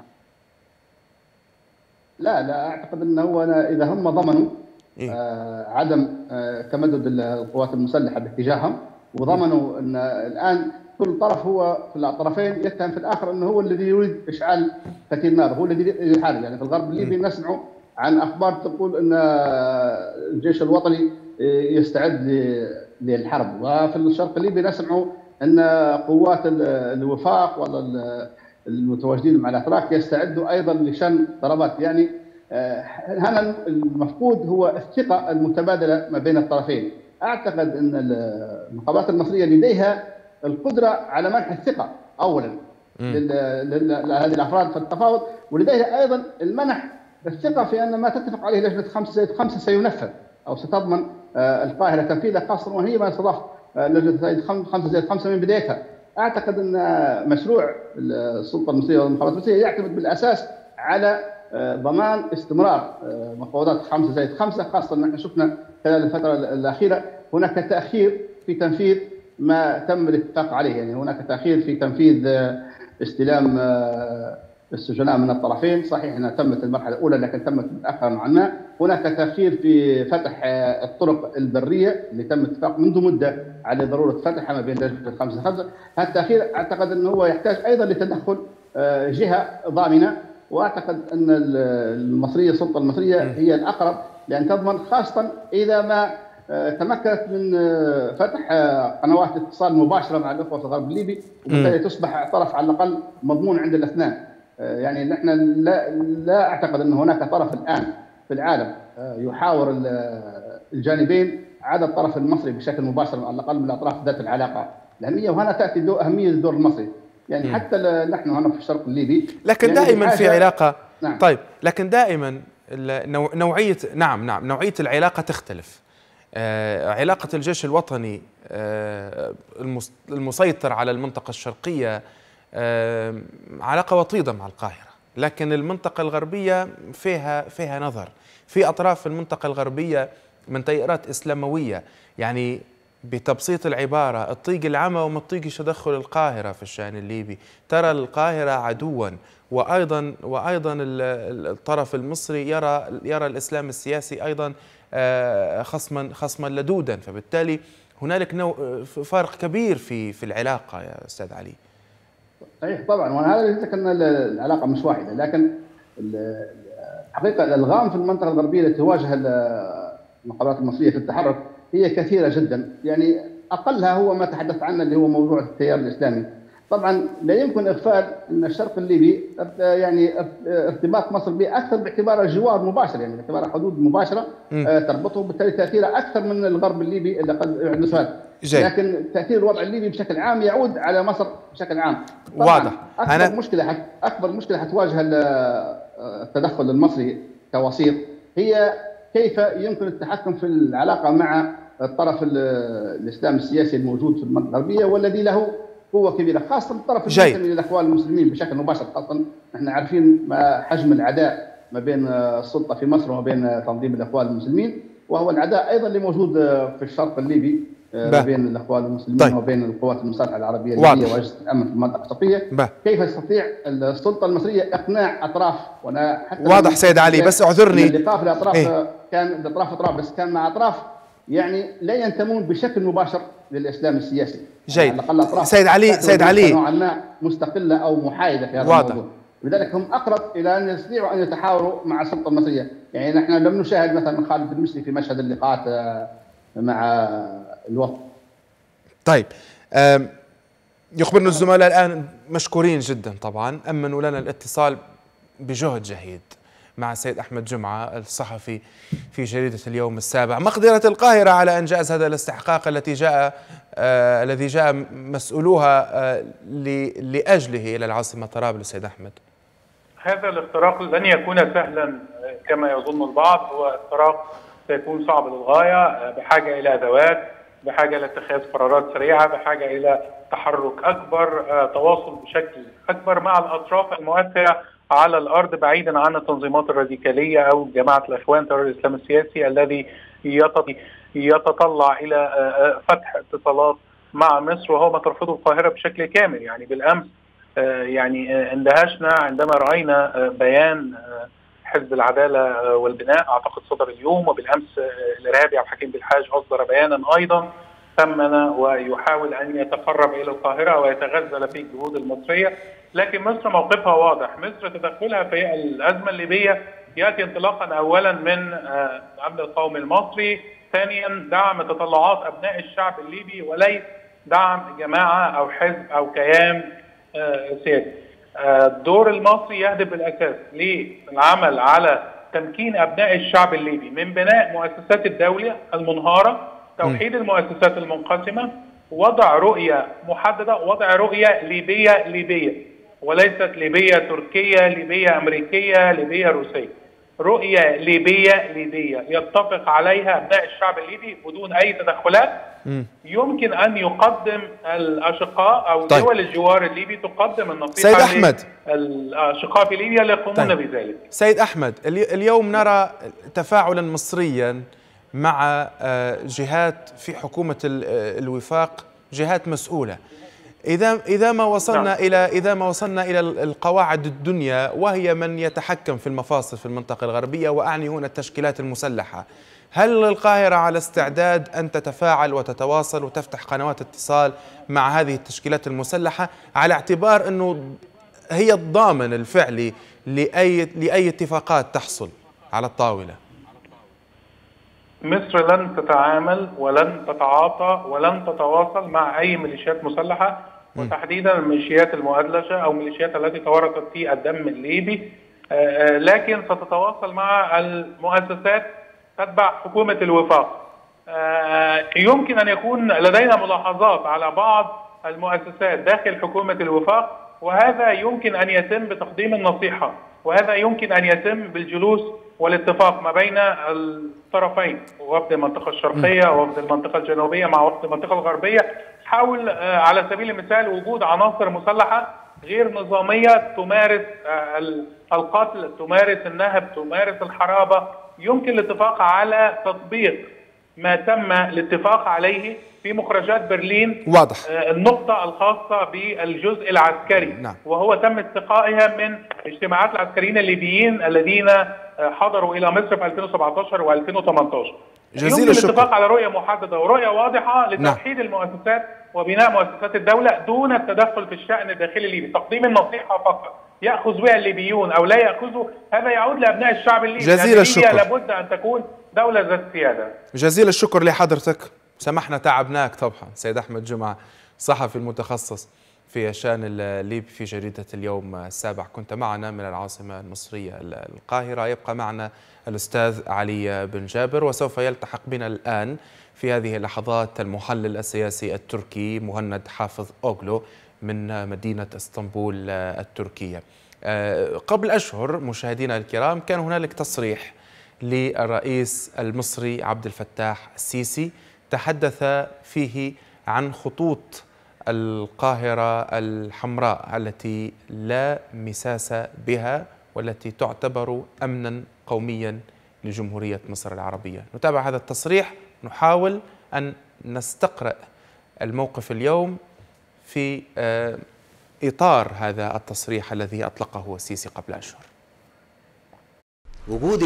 لا أعتقد أنه هو إذا هم ضمنوا عدم تمدد القوات المسلحة باتجاههم، وضمنوا أن الآن كل طرف هو في الطرفين يتهم في الآخر أنه هو الذي يريد إشعال فتيل النار، هو الذي يحارب. يعني في الغرب الليبي نسمع عن أخبار تقول أن الجيش الوطني يستعد للحرب، وفي الشرق الليبي نسمع أن قوات الوفاق والمتواجدين مع الأتراك يستعدوا أيضا لشن ضربات. يعني هنا المفقود هو الثقة المتبادلة ما بين الطرفين. أعتقد أن المخابرات المصرية لديها القدرة على منح الثقة أولا لهذه الأفراد في التفاوض، ولديها أيضا المنح الثقة في أن ما تتفق عليه لجنة 5+5 سينفذ أو ستضمن القاهرة تنفيذه، خاصة وهي ما استضافت لجنة 5+5 من بدايتها. أعتقد أن مشروع السلطة المصرية والمخابرات المصرية يعتمد بالأساس على ضمان استمرار مفاوضات 5+5، خاصة أن احنا شفنا خلال الفترة الأخيرة هناك تأخير في تنفيذ ما تم الاتفاق عليه. يعني هناك تأخير في تنفيذ استلام السجناء من الطرفين، صحيح أنها تمت المرحلة الأولى لكن تمت متأخرا نوعا ما. هناك تأخير في فتح الطرق البرية اللي تم الاتفاق منذ مدة على ضرورة فتحها ما بين لجنة 5+5. هذا التأخير أعتقد أنه هو يحتاج أيضا لتدخل جهة ضامنة، واعتقد ان المصريه السلطه المصريه هي الاقرب لان تضمن، خاصه اذا ما تمكنت من فتح قنوات اتصال مباشره مع الاخوه في الغرب الليبي، وبالتالي تصبح طرف على الاقل مضمون عند الاثنين. يعني نحن لا اعتقد ان هناك طرف الان في العالم يحاور الجانبين عدا الطرف المصري بشكل مباشر على الاقل من الاطراف ذات العلاقه الأهمية، وهنا تاتي اهميه الدور المصري. يعني حتى نحن هنا في الشرق الليبي لكن يعني دائما في علاقه. نعم. طيب لكن دائما نوعيه نوعيه العلاقه تختلف. علاقه الجيش الوطني المسيطر على المنطقه الشرقيه علاقه وطيده مع القاهره، لكن المنطقه الغربيه فيها نظر، في اطراف المنطقه الغربيه من تيارات اسلامويه. يعني بتبسيط العبارة الطيق العمى وما تطيقش تدخل القاهرة في الشأن الليبي، ترى القاهرة عدوا، وأيضا الطرف المصري يرى الإسلام السياسي أيضا خصما لدودا، فبالتالي هنالك فارق كبير في العلاقة يا أستاذ علي. صحيح طبعا، وانا هذا يثبت ان العلاقه مش واحده، لكن الحقيقه الالغام في المنطقه الغربيه التي تواجه المقابلات المصريه في التحرك هي كثيره جدا، يعني اقلها هو ما تحدثت عنه اللي هو موضوع التيار الاسلامي. طبعا لا يمكن اغفال ان الشرق الليبي يعني ارتباط مصر به اكثر باعتباره جوار مباشر، يعني باعتباره حدود مباشره تربطه، بالتالي تاثيره اكثر من الغرب الليبي اللي قد يحدث هذا. لكن تاثير الوضع الليبي بشكل عام يعود على مصر بشكل عام. واضح. اكبر مشكله حتواجه التدخل المصري كوسيط هي كيف يمكن التحكم في العلاقه مع الطرف الاسلامي السياسي الموجود في المنطقه الغربيه، والذي له قوه كبيره، خاصه الطرف المنتمي للاخوان المسلمين بشكل مباشر. خاصه نحن عارفين ما حجم العداء ما بين السلطه في مصر وما بين تنظيم الاخوان المسلمين، وهو العداء ايضا اللي موجود في الشرق الليبي ما بين الاخوان المسلمين وبين القوات المسلحه العربيه الليبيه واجهزه الامن في المنطقه الشرقيه. كيف تستطيع السلطه المصريه اقناع اطراف، وانا حتى واضح سيد علي، بس اعذرني اللقاء في الاطراف كان اطراف بس كان مع اطراف يعني لا ينتمون بشكل مباشر للاسلام السياسي. جيد. يعني سيد علي نوعا ما مستقله او محايده في هذا الموضوع، لذلك هم اقرب الى ان يستطيعوا ان يتحاوروا مع السلطه المصريه. يعني نحن لم نشاهد مثلا خالد المشري في مشهد اللقاءات مع الوفد. طيب، يخبرنا الزملاء الآن مشكورين جدا طبعا، أمنوا لنا الاتصال بجهد جهيد مع السيد أحمد جمعة الصحفي في جريدة اليوم السابع. مقدرة القاهرة على إنجاز هذا الاستحقاق الذي جاء مسؤولوها لأجله إلى العاصمة طرابلس سيد أحمد؟ هذا الاختراق لن يكون سهلا كما يظن البعض، هو اختراق سيكون صعب للغاية، بحاجة إلى أدوات، بحاجة إلى اتخاذ قرارات سريعة، بحاجة إلى تحرك أكبر، تواصل بشكل أكبر مع الأطراف المؤثرة على الأرض بعيدا عن التنظيمات الراديكالية أو جماعة الإخوان تيار الإسلام السياسي الذي يتطلع إلى فتح اتصالات مع مصر، وهو ما ترفضه القاهرة بشكل كامل. يعني بالأمس يعني اندهشنا عندما رأينا بيان حزب العدالة والبناء أعتقد صدر اليوم، وبالأمس الإرهابي عبد الحكيم بالحاج أصدر بيانا أيضا ثمن ويحاول أن يتقرب إلى القاهرة ويتغزل في الجهود المصرية. لكن مصر موقفها واضح، مصر تدخلها في الأزمة الليبية يأتي انطلاقا أولا من الأمن القومي المصري، ثانيا دعم تطلعات أبناء الشعب الليبي وليس دعم جماعة أو حزب أو كيان سياسي. الدور المصري يهدف بالأساس للعمل على تمكين أبناء الشعب الليبي من بناء مؤسسات الدولة المنهارة، توحيد المؤسسات المنقسمة، وضع رؤية محددة، وضع رؤية ليبية وليست ليبية تركية، ليبية أمريكية، ليبية روسية، رؤية ليبية يتفق عليها أبناء الشعب الليبي بدون أي تدخلات. يمكن أن يقدم الأشقاء أو دول الجوار الليبي تقدم النصيحة سيد أحمد الأشقاء في ليبيا ليقومون بذلك. سيد أحمد، اليوم نرى تفاعلا مصريا مع جهات في حكومة الوفاق، جهات مسؤولة. إذا ما وصلنا إلى القواعد الدنيا وهي من يتحكم في المفاصل في المنطقة الغربية، وأعني هنا التشكيلات المسلحة، هل القاهرة على استعداد أن تتفاعل وتتواصل وتفتح قنوات اتصال مع هذه التشكيلات المسلحة على اعتبار أنه هي الضامن الفعلي لأي اتفاقات تحصل على الطاولة؟ مصر لن تتعامل ولن تتعاطى ولن تتواصل مع أي ميليشيات مسلحة، وتحديدا الميليشيات المؤدلجة أو الميليشيات التي تورطت في الدم الليبي، لكن ستتواصل مع المؤسسات تتبع حكومة الوفاق. يمكن أن يكون لدينا ملاحظات على بعض المؤسسات داخل حكومة الوفاق، وهذا يمكن أن يتم بتقديم النصيحة، وهذا يمكن أن يتم بالجلوس والاتفاق ما بين الطرفين، وفد المنطقة الشرقية ووفد المنطقة الجنوبية مع وفد المنطقة الغربية، حول على سبيل المثال وجود عناصر مسلحة غير نظامية تمارس القتل، تمارس النهب، تمارس الحرابة. يمكن الاتفاق على تطبيق ما تم الاتفاق عليه في مخرجات برلين. واضح. النقطة الخاصة بالجزء العسكري. نعم. وهو تم استقائها من اجتماعات العسكريين الليبيين الذين حضروا إلى مصر في 2017 و2018. جزيل الشكر. الاتفاق على رؤية محددة ورؤية واضحة لتوحيد نعم. المؤسسات وبناء مؤسسات الدولة دون التدخل في الشأن الداخلي الليبي. تقديم النصيحة فقط يأخذ بها الليبيون أو لا يأخذوا، هذا يعود لأبناء الشعب الليبي. جزيل الشكر. لابد أن تكون دولة ذات سيادة. جزيل الشكر لحضرتك، سمحنا تعبناك طبعا. سيد أحمد جمعة، صحفي المتخصص في الشأن الليبي في جريدة اليوم السابع، كنت معنا من العاصمة المصرية القاهرة. يبقى معنا الأستاذ علي بن جابر، وسوف يلتحق بنا الآن في هذه اللحظات المحلل السياسي التركي مهند حافظ أوغلو من مدينة اسطنبول التركية. قبل أشهر مشاهدينا الكرام كان هنالك تصريح للرئيس المصري عبد الفتاح السيسي تحدث فيه عن خطوط القاهرة الحمراء التي لا مساس بها والتي تعتبر أمنا قوميا لجمهورية مصر العربية. نتابع هذا التصريح، نحاول أن نستقرأ الموقف اليوم في إطار هذا التصريح الذي أطلقه السيسي قبل أشهر. وجود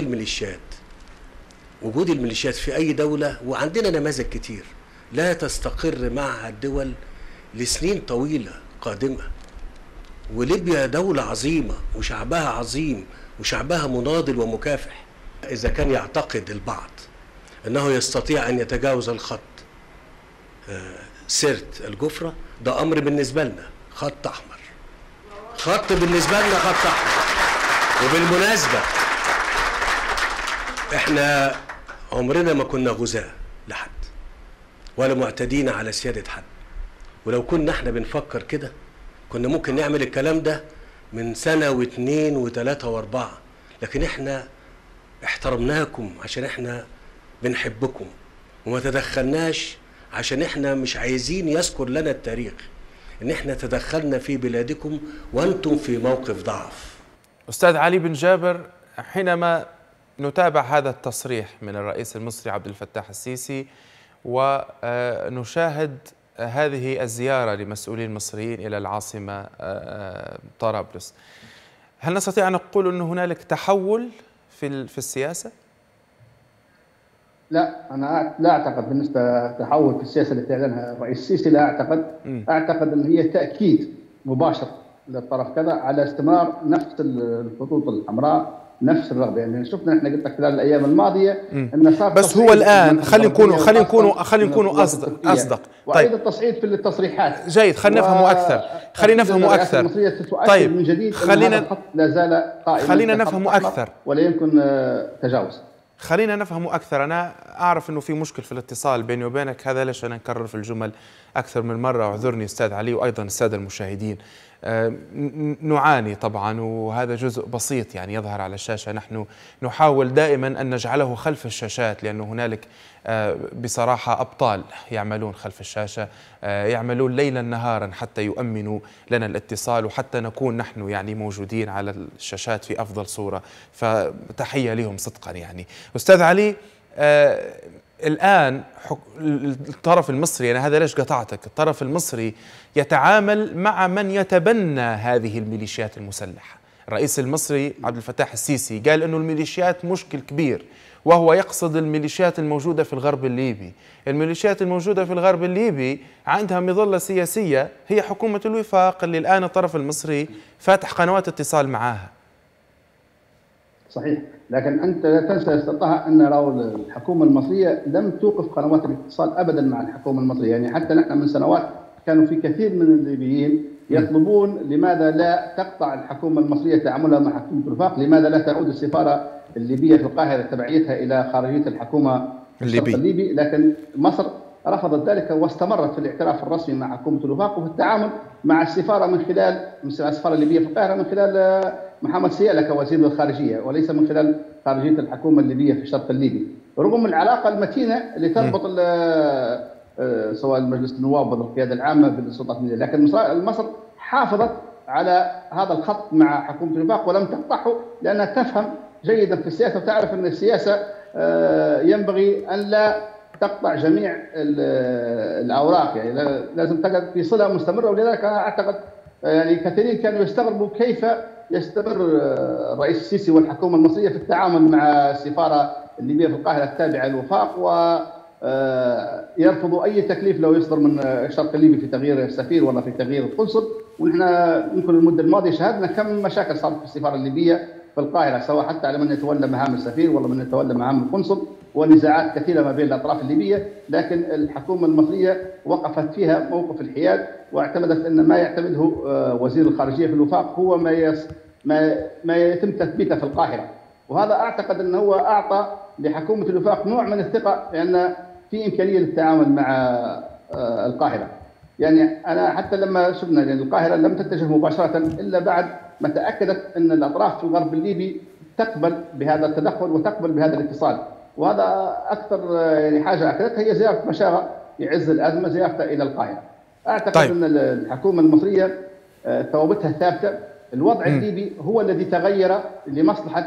الميليشيات في أي دولة، وعندنا نماذج كتير، لا تستقر معها الدول لسنين طويلة قادمة. وليبيا دولة عظيمة وشعبها عظيم وشعبها مناضل ومكافح. إذا كان يعتقد البعض أنه يستطيع أن يتجاوز الخط سرت الجفرة، ده أمر بالنسبة لنا خط أحمر. بالنسبة لنا خط أحمر. وبالمناسبة احنا عمرنا ما كنا غزاة لحد ولا معتدين على سيادة حد. ولو كنا احنا بنفكر كده كنا ممكن نعمل الكلام ده من سنة واثنين وثلاثة واربعة، لكن احنا احترمناكم عشان احنا بنحبكم، وما تدخلناش عشان احنا مش عايزين يذكر لنا التاريخ ان احنا تدخلنا في بلادكم وانتم في موقف ضعف. أستاذ علي بن جابر، حينما نتابع هذا التصريح من الرئيس المصري عبد الفتاح السيسي ونشاهد هذه الزيارة لمسؤولين مصريين إلى العاصمة طرابلس، هل نستطيع أن نقول أن هنالك تحول في السياسة؟ لا، أنا لا أعتقد بالنسبة تحول في السياسة التي أعلنها الرئيس السيسي. لا أعتقد أن هي تأكيد مباشر للطرف كذا على استمرار نفس الخطوط الحمراء، نفس الرغبه. يعني شفنا احنا قلت لك خلال الايام الماضيه ان صار، بس هو الان خلينا نكونوا اصدق. طيب، التصعيد في التصريحات جيد، خلينا نفهمه اكثر. طيب من جديد خلينا لا زال قائما، خلينا نفهمه اكثر ولا يمكن تجاوز. خلينا نفهمه أكثر. أنا أعرف أنه في مشكل في الاتصال بيني وبينك، هذا ليش أنا نكرر في الجمل أكثر من مرة، اعذرني أستاذ علي وأيضا السادة المشاهدين. نعاني طبعا، وهذا جزء بسيط يعني يظهر على الشاشة. نحن نحاول دائما أن نجعله خلف الشاشات، لأنه هنالك بصراحة أبطال يعملون خلف الشاشة، يعملون ليلا نهارا حتى يؤمنوا لنا الاتصال وحتى نكون نحن يعني موجودين على الشاشات في أفضل صورة، فتحية لهم صدقا. يعني أستاذ علي، الآن الطرف المصري، أنا هذا ليش قطعتك، الطرف المصري يتعامل مع من يتبنى هذه الميليشيات المسلحة. الرئيس المصري عبد الفتاح السيسي قال أنه الميليشيات مشكل كبير، وهو يقصد الميليشيات الموجودة في الغرب الليبي. الميليشيات الموجودة في الغرب الليبي عندها مظلة سياسية هي حكومة الوفاق، اللي الآن الطرف المصري فاتح قنوات اتصال معها. صحيح، لكن أنت لا تنسى استطاع أن الحكومة المصرية لم توقف قنوات الاتصال أبدا مع الحكومة المصرية. يعني حتى نحن من سنوات كانوا في كثير من الليبيين يطلبون لماذا لا تقطع الحكومة المصرية تعاملها مع حكومة الوفاق، لماذا لا تعود السفارة الليبية في القاهرة تبعيتها إلى خارجية الحكومة الليبي. لكن مصر رفضت ذلك واستمرت في الاعتراف الرسمي مع حكومة الوفاق وفي التعامل مع السفارة من خلال السفارة الليبية في القاهرة من خلال محمد سيالة كوزير الخارجية، وليس من خلال خارجية الحكومة الليبية في الشرق الليبي، رغم العلاقة المتينة اللي تربط سواء مجلس النواب والقيادة العامة بالسلطات المدنية. لكن مصر حافظت على هذا الخط مع حكومة الوفاق ولم تقطعه، لأنها تفهم جيدا في السياسة وتعرف أن السياسة ينبغي أن لا تقطع جميع الأوراق، يعني لازم تقعد في صلة مستمرة. ولذلك أنا أعتقد يعني كثيرين كانوا يستغربوا كيف يستمر الرئيس السيسي والحكومة المصرية في التعامل مع السفارة الليبية في القاهرة التابعة للوفاق، ويرفضوا أي تكليف لو يصدر من الشرق الليبي في تغيير السفير ولا في تغيير القنصل. ونحن يمكن المدة الماضية شاهدنا كم مشاكل صارت في السفارة الليبية في القاهرة، سواء حتى على من يتولى مهام السفير ولا من يتولى مهام القنصل، ونزاعات كثيرة ما بين الأطراف الليبية. لكن الحكومة المصرية وقفت فيها موقف الحياد، واعتمدت أن ما يعتمده وزير الخارجية في الوفاق هو ما يتم تثبيته في القاهرة. وهذا أعتقد أنه هو أعطى لحكومة الوفاق نوع من الثقة لأن في إمكانية للتعامل مع القاهرة. يعني أنا حتى لما شفنا يعني القاهرة لم تتجه مباشرة إلا بعد ما تأكدت أن الأطراف في الغرب الليبي تقبل بهذا التدخل وتقبل بهذا الاتصال. وهذا أكثر يعني حاجة أكدتها هي زيارة مشاغة في عز الأزمة، زيارته إلى القاهرة. أعتقد أن الحكومة المصرية ثوابتها ثابتة. الوضع الليبي هو الذي تغير لمصلحة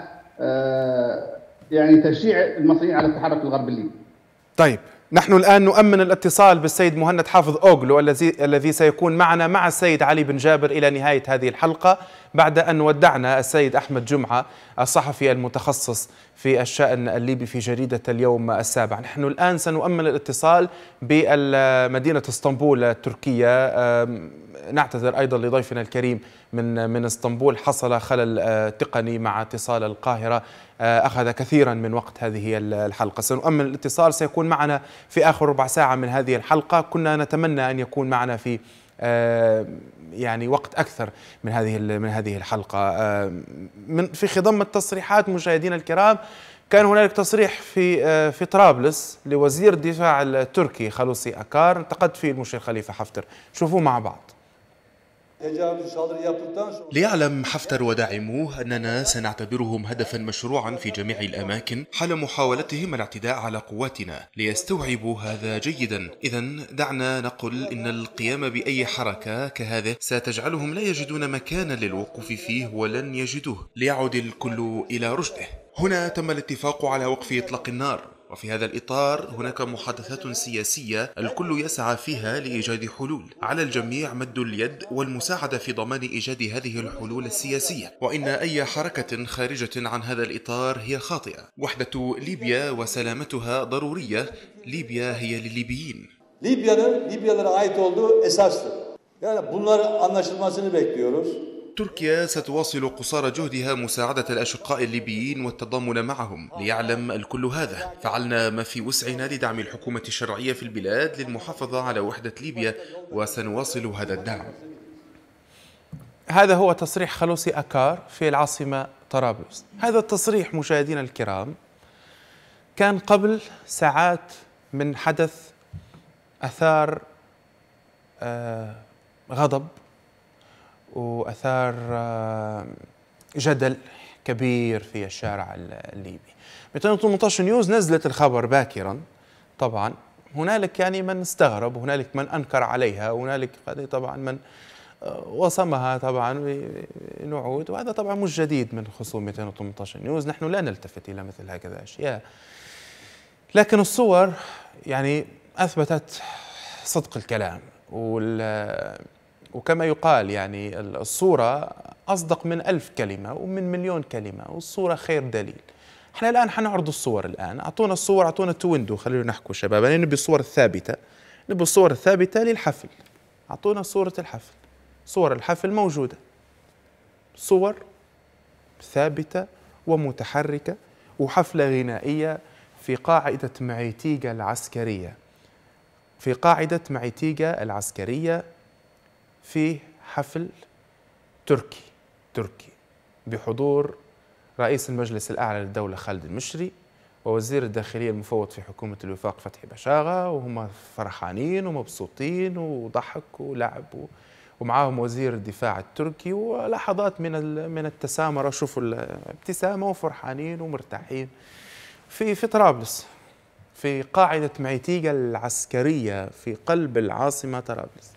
يعني تشجيع المصريين على التحرك في الغرب الليبي. طيب، نحن الآن نؤمن الاتصال بالسيد مهند حافظ أوغلو الذي سيكون معنا مع السيد علي بن جابر إلى نهاية هذه الحلقة، بعد أن ودعنا السيد أحمد جمعة الصحفي المتخصص في الشأن الليبي في جريدة اليوم السابع. نحن الآن سنؤمن الاتصال بمدينة اسطنبول التركية. نعتذر أيضا لضيفنا الكريم من اسطنبول، حصل خلل تقني مع اتصال القاهرة أخذ كثيرا من وقت هذه الحلقة. سنؤمن الاتصال، سيكون معنا في آخر ربع ساعة من هذه الحلقة. كنا نتمنى أن يكون معنا في يعني وقت أكثر من هذه الحلقة. في خضم التصريحات مشاهدينا الكرام، كان هنالك تصريح في طرابلس لوزير الدفاع التركي خلوصي أكار انتقد فيه المشير خليفة حفتر. شوفوا مع بعض. ليعلم حفتر وداعموه أننا سنعتبرهم هدفا مشروعا في جميع الأماكن حال محاولتهم الاعتداء على قواتنا. ليستوعبوا هذا جيدا. إذن دعنا نقل إن القيام بأي حركة كهذه ستجعلهم لا يجدون مكانا للوقوف فيه ولن يجدوه، ليعود الكل إلى رشده. هنا تم الاتفاق على وقف إطلاق النار، وفي هذا الإطار هناك محادثات سياسية الكل يسعى فيها لإيجاد حلول. على الجميع مد اليد والمساعدة في ضمان إيجاد هذه الحلول السياسية، وإن أي حركة خارجة عن هذا الإطار هي خاطئة. وحدة ليبيا وسلامتها ضرورية. ليبيا هي للليبيين. Libyalılara ait olduğu esastır. Yani bunların anlaşılmasını bekliyoruz. تركيا ستواصل قصارى جهدها مساعدة الأشقاء الليبيين والتضامن معهم. ليعلم الكل هذا. فعلنا ما في وسعنا لدعم الحكومة الشرعية في البلاد للمحافظة على وحدة ليبيا، وسنواصل هذا الدعم. هذا هو تصريح خلوصي أكار في العاصمة طرابلس. هذا التصريح مشاهدينا الكرام كان قبل ساعات من حدث أثار غضب وأثار جدل كبير في الشارع الليبي. 218 نيوز نزلت الخبر باكرا. طبعا هنالك يعني من استغرب، وهنالك من أنكر عليها، وهنالك طبعا من وصمها طبعا بنعود، وهذا طبعا مش جديد من خصوم 218 نيوز. نحن لا نلتفت إلى مثل هكذا أشياء، لكن الصور يعني أثبتت صدق الكلام. وكما يقال يعني الصورة أصدق من 1000 كلمة ومن مليون كلمة، والصورة خير دليل. احنا الآن حنعرض الصور. الآن أعطونا الصور، أعطونا التويندو، خلينا نحكوا شباب. يعني نبي الصور الثابتة، نبي الصور الثابتة للحفل. أعطونا صورة الحفل. صور الحفل موجودة، صور ثابتة ومتحركة، وحفلة غنائية في قاعدة معيتيغا العسكرية. في قاعدة معيتيغا العسكرية في حفل تركي بحضور رئيس المجلس الأعلى للدولة خالد المشري ووزير الداخلية المفوض في حكومة الوفاق فتحي بشاغة، وهم فرحانين ومبسوطين وضحك ولعب، ومعاهم وزير الدفاع التركي، ولحظات من التسامرة. شوفوا الابتسامة وفرحانين ومرتاحين في طرابلس، في قاعدة معيتيغا العسكرية في قلب العاصمة طرابلس.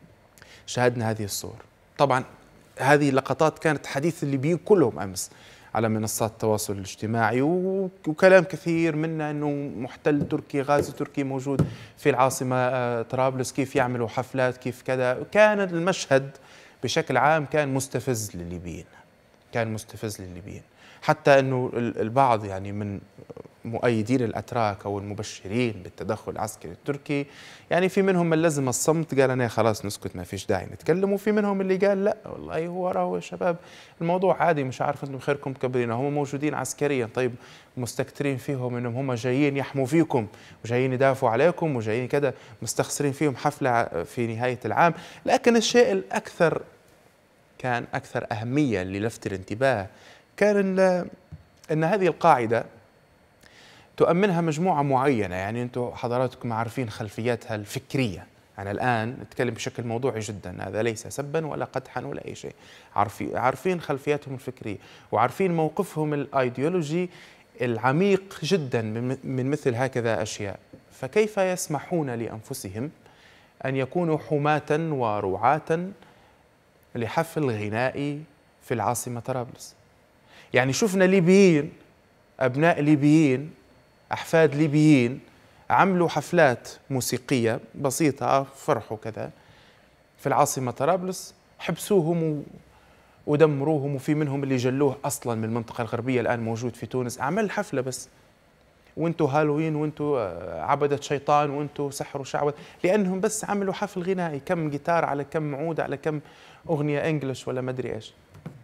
شاهدنا هذه الصور. طبعا هذه اللقطات كانت حديث الليبيين كلهم أمس على منصات التواصل الاجتماعي، وكلام كثير منه أنه محتل تركي، غازي تركي موجود في العاصمة طرابلس، كيف يعملوا حفلات، كيف كذا. كان المشهد بشكل عام كان مستفز للليبيين، كان مستفز للليبيين، حتى أنه البعض يعني من مؤيدين الأتراك أو المبشرين بالتدخل العسكري التركي، يعني في منهم من لزم الصمت، قال أنا خلاص نسكت ما فيش داعي نتكلم، وفي منهم اللي قال لا والله هو راهو يا شباب الموضوع عادي، مش عارف أنتم خيركم كبرين، هم موجودين عسكريا، طيب مستكترين فيهم أنهم هم جايين يحموا فيكم وجايين يدافعوا عليكم وجايين كذا، مستخسرين فيهم حفلة في نهاية العام. لكن الشيء الأكثر كان أكثر أهمية اللي لفت الانتباه كان أن هذه القاعدة تؤمنها مجموعة معينة، يعني أنتم حضراتكم عارفين خلفياتها الفكرية. أنا الآن أتكلم بشكل موضوعي جدا، هذا ليس سبا ولا قدحا ولا أي شيء، عارفين خلفياتهم الفكرية وعارفين موقفهم الأيديولوجي العميق جدا من مثل هكذا أشياء. فكيف يسمحون لأنفسهم أن يكونوا حماة ورعاة لحفل غنائي في العاصمة طرابلس؟ يعني شفنا ليبيين، أبناء ليبيين، أحفاد ليبيين عملوا حفلات موسيقية بسيطة، فرحوا كذا في العاصمة طرابلس، حبسوهم ودمروهم، وفي منهم اللي جلوه أصلا من المنطقة الغربية الآن موجود في تونس، عمل حفلة بس وانتو هالوين وانتو عبدة شيطان وانتو سحر وشعوذة، لأنهم بس عملوا حفل غنائي، كم جيتار على كم عود على كم أغنية إنجلش ولا مدري إيش.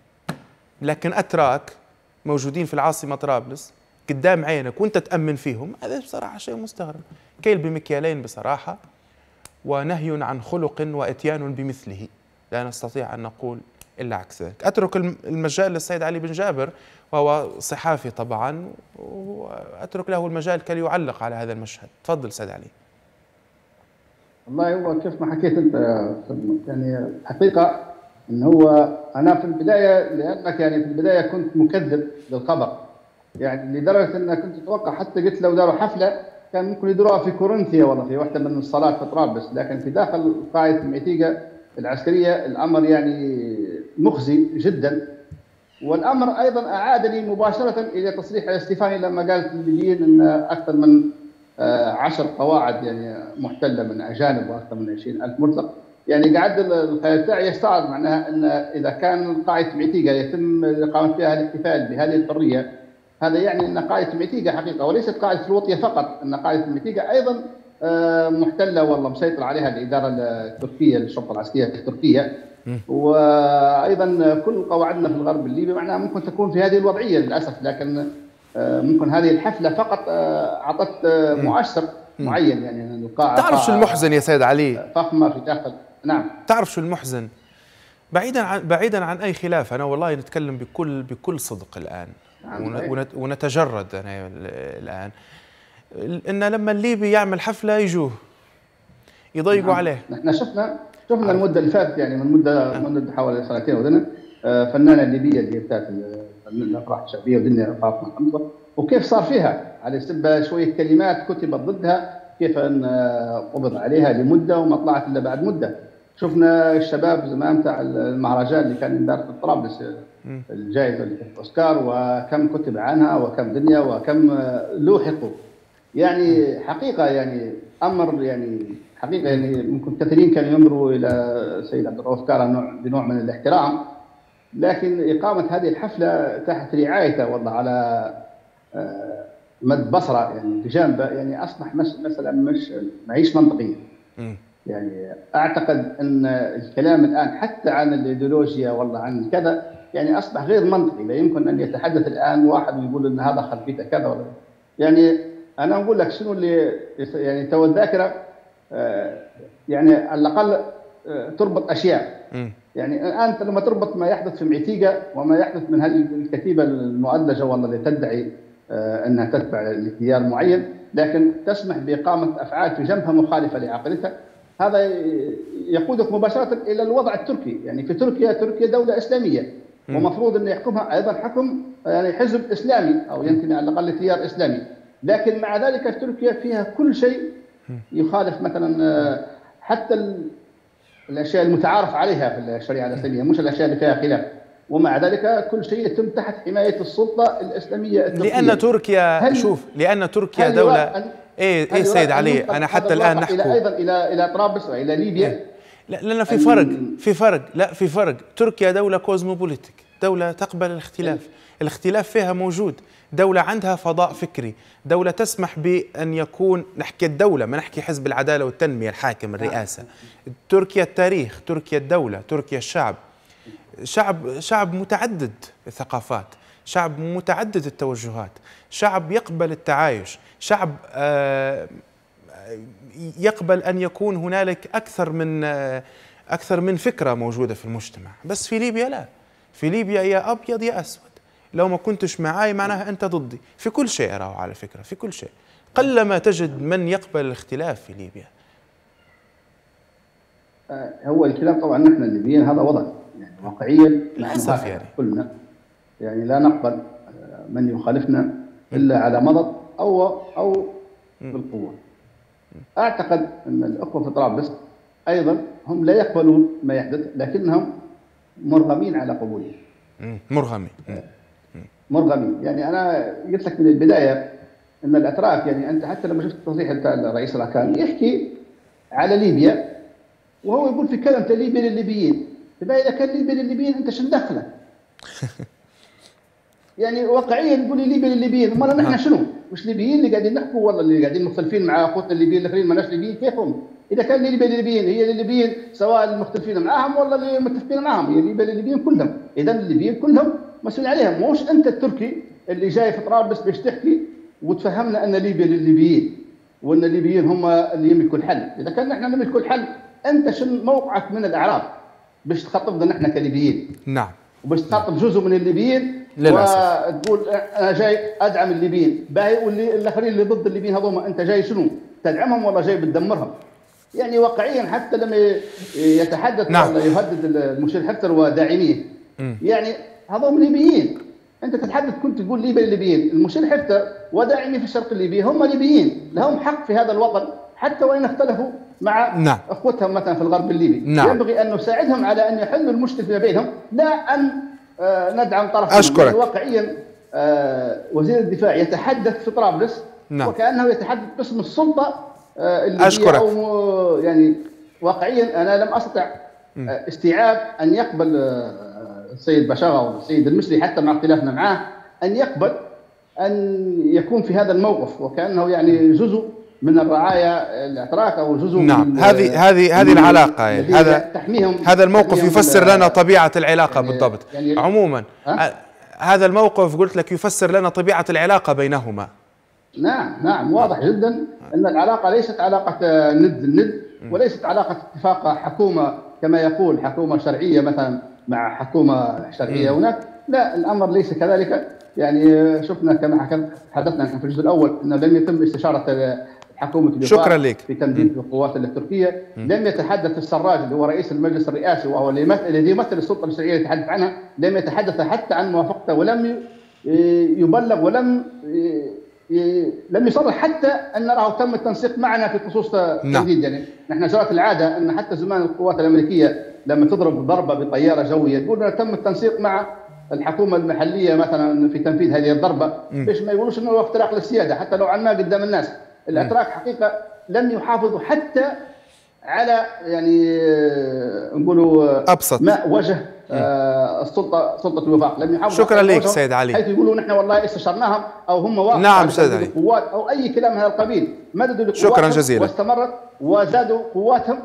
لكن أتراك موجودين في العاصمة طرابلس قدام عينك وانت تأمن فيهم، هذا بصراحة شيء مستغرب، كيل بمكيالين بصراحة، ونهي عن خلق وإتيان بمثله، لا نستطيع أن نقول إلا عكس ذلك. أترك المجال للسيد علي بن جابر وهو صحافي طبعا، وأترك له المجال كي يعلق على هذا المشهد. تفضل سيد علي. والله هو كيف ما حكيت أنت يعني حقيقة إن هو أنا في البداية، لأنك يعني في البداية كنت مكذب للخبر، يعني لدرجة أن كنت أتوقع حتى قلت لو داروا حفلة كان ممكن يديروها في كورنثيا ولا في واحدة من الصالات في طرابلس، لكن في داخل قاعدة معتيقة العسكرية الأمر يعني مخزي جدا. والأمر أيضا أعادني مباشرة إلى تصريح الاستيفاني لما قالت الليبيين أن أكثر من 10 قواعد يعني محتلة من أجانب وأكثر من 20,000 مطلق. يعني قعد الخيال تاعي يستعرض معناها أن إذا كان قاعدة معتيقة يتم الإقامة فيها الاحتفال بهذه الحرية، هذا يعني أن قاعدة معتيقة حقيقة وليست قاعدة الوطية فقط، أن قاعدة معتيقة أيضا محتلة والله مسيطر عليها الإدارة التركية، الشرطة العسكرية التركية، وأيضا كل قواعدنا في الغرب الليبي معناها ممكن تكون في هذه الوضعية للأسف، لكن ممكن هذه الحفلة فقط أعطت مؤشر معين، يعني القاعة تعرف شو المحزن يا سيد علي؟ فخمة في داخل. نعم. تعرف شو المحزن؟ بعيدا عن أي خلاف، أنا والله نتكلم بكل صدق الآن، ونتجرد أنا الآن، إن لما الليبي يعمل حفلة يجوه يضيقوا عليه. نحن شفنا المدة اللي فاتت، يعني من مدة حوالي سنتين وذنب، فنانة ليبية اللي بتاعت الأفراح الشعبية ودنيا فاطمة حمزة، وكيف صار فيها على سبة شوية كلمات كتبت ضدها، كيف أن قبض عليها لمدة وما طلعت إلا بعد مدة. شفنا الشباب زمان تاع المهرجان اللي كان يندار في طرابلس، الجائزة اللي كانت أوسكار، وكم كتب عنها وكم دنيا وكم لوحقوا. يعني حقيقة يعني أمر يعني حقيقة يعني ممكن كثيرين كانوا ينظروا إلى السيد عبد الرؤوف كارا بنوع من الاحترام، لكن إقامة هذه الحفلة تحت رعايته والله على مد بصرة يعني بجانبه، يعني أصبح مثلا مش معيش منطقية. يعني أعتقد أن الكلام الآن حتى عن الإيديولوجيا والله عن كذا يعني أصبح غير منطقي، لا يمكن أن يتحدث الآن واحد ويقول أن هذا خلفيته كذا ولا يعني. أنا أقول لك شنو اللي يعني تو الذاكرة يعني على الأقل تربط أشياء. يعني أنت لما تربط ما يحدث في معتيقة وما يحدث من هذه الكتيبة المؤدلجة والله اللي تدعي أنها تتبع لتيار معين، لكن تسمح بإقامة أفعال في جنبها مخالفة لعقيدتها، هذا يقودك مباشرة إلى الوضع التركي. يعني في تركيا دولة إسلامية ومفروض أن يحكمها أيضا حكم يعني حزب إسلامي أو يمكن على الأقل تيار إسلامي، لكن مع ذلك تركيا فيها كل شيء يخالف مثلا حتى الأشياء المتعارف عليها في الشريعة الإسلامية، مش الأشياء اللي فيها خلاف. ومع ذلك كل شيء يتم تحت حماية السلطة الإسلامية التركية. لأن تركيا دولة إيه سيد علي، أنا حتى الآن نحكي أيضا إلى طرابلس وإلى ليبيا. لا لأن في فرق. تركيا دولة كوزموبوليتيك، دولة تقبل الاختلاف فيها موجود، دولة عندها فضاء فكري، دولة تسمح بأن يكون، نحكي الدولة ما نحكي حزب العدالة والتنمية الحاكم الرئاسة. تركيا التاريخ، تركيا الدولة، تركيا الشعب، شعب متعدد الثقافات، شعب متعدد التوجهات، شعب يقبل التعايش، شعب يقبل أن يكون هنالك أكثر من فكرة موجودة في المجتمع. بس في ليبيا لا، في ليبيا يا أبيض يا أسود، لو ما كنتش معاي معناها أنت ضدي في كل شيء. أراه على فكرة في كل شيء، قلما تجد من يقبل الاختلاف في ليبيا. هو الكلام طبعا نحن الليبيين هذا وضع يعني واقعيا للأسف، يعني كلنا يعني لا نقبل من يخالفنا إلا على مضض أو بالقوة. أعتقد أن الأخوة في طرابلس أيضا هم لا يقبلون ما يحدث، لكنهم مرغمين على قبوله. مرغمين. يعني أنا قلت لك من البداية أن الأتراك، يعني أنت حتى لما شفت التصريح بتاع الرئيس الأركان يحكي على ليبيا وهو يقول في كلمة ليبيا للليبيين. إذا كان ليبيا للليبيين أنت شو دخلك؟ يعني واقعيا يقول لي ليبيا للليبيين، ما نحن شنو؟ مش ليبيين اللي قاعدين نحكوا والله اللي قاعدين مختلفين مع اخوتنا الليبيين الاخرين ما ناش ليبيين كيفهم؟ اذا كان ليبيا للليبيين هي للليبيين سواء المختلفين معاهم ولا اللي متفقين معاهم، هي ليبيا للليبيين كلهم، اذا الليبيين كلهم مسؤول عليهم، مش انت التركي اللي جاي في طرابلس باش تحكي وتفهمنا ان ليبيا للليبيين وان الليبيين هم اللي يملكوا الحل. اذا كان نحن نملكوا الحل انت شنو موقعك من الاعراب باش تخاطبنا نحن كليبيين؟ نعم. وباش تخاطب جزء من الليبيين وتقول انا جاي ادعم الليبيين، باهي واللي الاخرين اللي ضد الليبيين هذوما انت جاي شنو؟ تدعمهم ولا جاي بتدمرهم؟ يعني واقعيا حتى لما يتحدث نعم. ولا يهدد المشير حفتر وداعميه يعني هذوم ليبيين، انت تتحدث كنت تقول ليبيا للليبيين، المشير حفتر وداعميه في الشرق الليبي هم ليبيين، لهم حق في هذا الوطن حتى وان اختلفوا مع نعم. اخوتهم مثلا في الغرب الليبي. نعم. ينبغي ان نساعدهم على ان يحلوا المشكله بينهم، لا ان ندعم طرف. أشكرك. واقعيا وزير الدفاع يتحدث في طرابلس نعم. وكأنه يتحدث باسم السلطة الليبية. أشكرك. أو يعني واقعيا أنا لم أستطع استيعاب أن يقبل السيد بشاغة أو السيد المصري حتى مع اختلافنا معه أن يقبل أن يكون في هذا الموقف وكأنه يعني جزء من الرعاية الأتراك أو جزء. نعم. من هذه العلاقة، هذا الموقف يفسر لنا طبيعة العلاقة يعني بالضبط. يعني عموما هذا الموقف قلت لك يفسر لنا طبيعة العلاقة بينهما. نعم واضح جدا أن العلاقة ليست علاقة ند وليست علاقة اتفاق حكومة كما يقول حكومة شرعية مثلا مع حكومة شرعية هناك، لا الأمر ليس كذلك. يعني شفنا كما حدثنا في الجزء الأول أنه لم يتم استشارة حكومة الوفاق في تمديد القوات التركية. لم يتحدث السراج اللي هو رئيس المجلس الرئاسي وهو الذي يمثل السلطة الشرعية يتحدث عنها، لم يتحدث حتى عن موافقته ولم يبلغ ولم يصرح حتى أن نراه تم التنسيق معنا في خصوص تمديد. يعني نحن جرت العادة أن حتى زمان القوات الأمريكية لما تضرب ضربة بطيارة جوية تقول تم التنسيق مع الحكومة المحلية مثلا في تنفيذ هذه الضربة باش ما يقولوش انه اختراق للسيادة حتى لو عناه قدام الناس. الاتراك حقيقة لم يحافظوا حتى على يعني نقولوا ابسط ما وجه سلطة الوفاق، لم يحافظوا. شكرا لك سيد علي. حيث يقولوا نحن والله استشرناهم او هم واقفوا. نعم سيد علي. قوات او اي كلام من هذا القبيل، مددوا لقواتهم. شكرا جزيلا. واستمرت وزادوا قواتهم،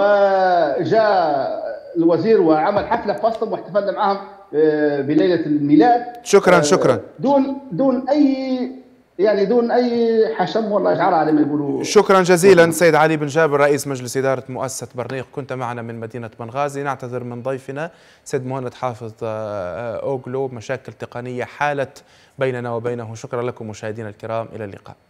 وجاء الوزير وعمل حفلة في وسطهم واحتفلنا معهم بليلة الميلاد. شكرا دون أي حشم ولا إشعار على ما يقولوا. شكرا جزيلا سيد علي بن جابر رئيس مجلس إدارة مؤسسة برنيق، كنت معنا من مدينة بنغازي. نعتذر من ضيفنا سيد مهند حافظ أوغلو، مشاكل تقنية حالت بيننا وبينه. شكرا لكم مشاهدينا الكرام، إلى اللقاء.